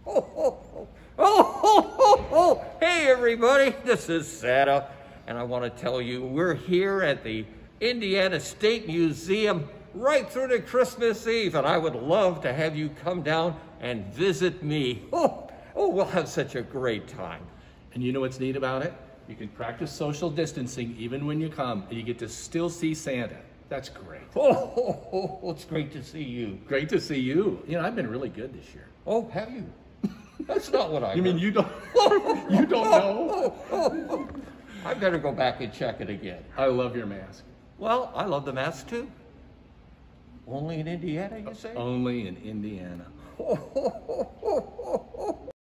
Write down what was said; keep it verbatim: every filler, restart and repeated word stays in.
Oh, oh, oh, oh, oh, oh. Hey, everybody, this is Santa, and I want to tell you we're here at the Indiana State Museum right through to Christmas Eve, and I would love to have you come down and visit me. Oh, oh, we'll have such a great time. And you know what's neat about it? You can practice social distancing even when you come, and you get to still see Santa. That's great. Oh, oh, oh, oh, it's great to see you. Great to see you. You know, I've been really good this year. Oh, have you? That's not what I You mean heard. you don't, you don't know? I better go back and check it again. I love your mask. Well, I love the mask too. Only in Indiana, you say? Only in Indiana. Oh, oh, oh, oh, oh, oh.